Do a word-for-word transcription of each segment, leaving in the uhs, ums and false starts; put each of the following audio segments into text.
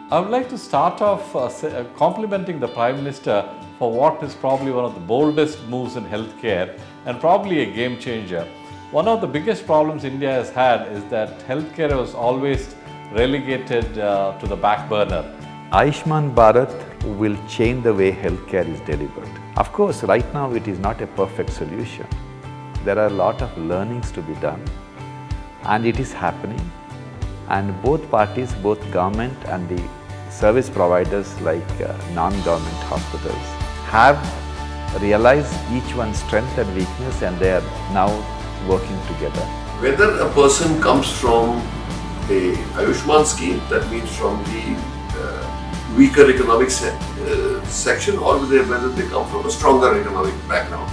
I would like to start off uh, say, uh, complimenting the Prime Minister for what is probably one of the boldest moves in healthcare and probably a game changer. One of the biggest problems India has had is that healthcare was always relegated uh, to the back burner. Ayushman Bharat will change the way healthcare is delivered. Of course, right now it is not a perfect solution. There are a lot of learnings to be done, and it is happening. And both parties, both government and the service providers like uh, non-government hospitals have realized each one's strength and weakness, and they are now working together. Whether a person comes from a Ayushman scheme, that means from the uh, weaker economic se uh, section, or whether, whether they come from a stronger economic background,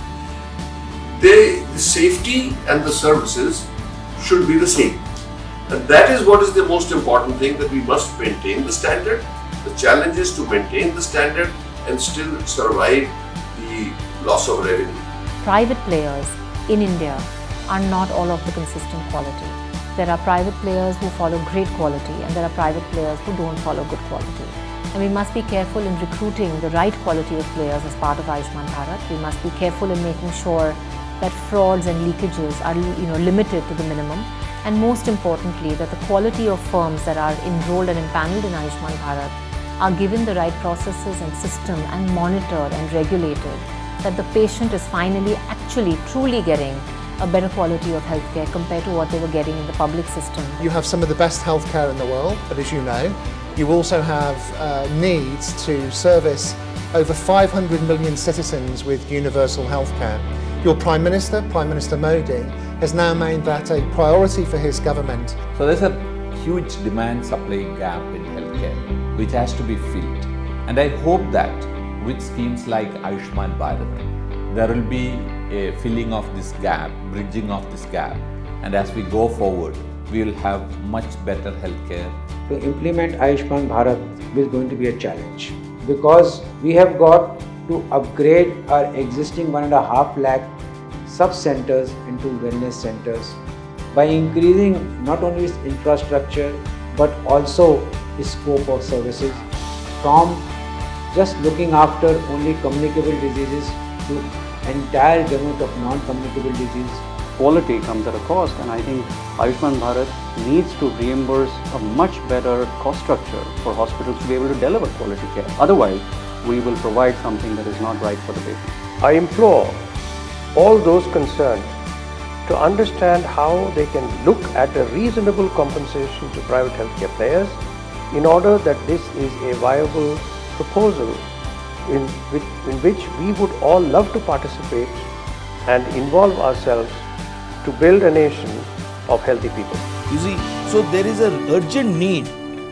they, the safety and the services should be the same. And that is what is the most important thing, that we must maintain the standard. The challenge is to maintain the standard and still survive the loss of revenue. Private players in India are not all of the consistent quality. There are private players who follow great quality, and there are private players who don't follow good quality. And we must be careful in recruiting the right quality of players as part of Ayushman Bharat. We must be careful in making sure that frauds and leakages are you know, limited to the minimum. And most importantly, that the quality of firms that are enrolled and empanelled in Ayushman Bharat are given the right processes and system and monitored and regulated, that the patient is finally actually truly getting a better quality of healthcare compared to what they were getting in the public system. You have some of the best healthcare in the world, but as you know, you also have uh, needs to service over five hundred million citizens with universal healthcare. Your Prime Minister, Prime Minister Modi, has now made that a priority for his government. So there's a huge demand-supply gap in healthcare which has to be filled. And I hope that with schemes like Ayushman Bharat, there will be a filling of this gap, bridging of this gap. And as we go forward, we will have much better healthcare. To implement Ayushman Bharat is going to be a challenge, because we have got to upgrade our existing one and a half lakh sub-centers into wellness centers by increasing not only its infrastructure but also its scope of services, from just looking after only communicable diseases to entire gamut of non-communicable disease. Quality comes at a cost, and I think Ayushman Bharat needs to reimburse a much better cost structure for hospitals to be able to deliver quality care. Otherwise, we will provide something that is not right for the patient. I implore all those concerned to understand how they can look at a reasonable compensation to private healthcare players, in order that this is a viable proposal in which, in which we would all love to participate and involve ourselves to build a nation of healthy people. You see, so there is an urgent need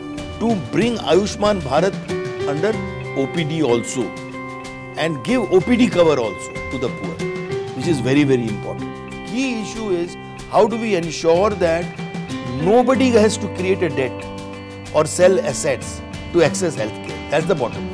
to bring Ayushman Bharat under O P D also, and give O P D cover also to the poor, which is very, very important. Key issue is, how do we ensure that nobody has to create a debt or sell assets to access healthcare? That's the bottom line.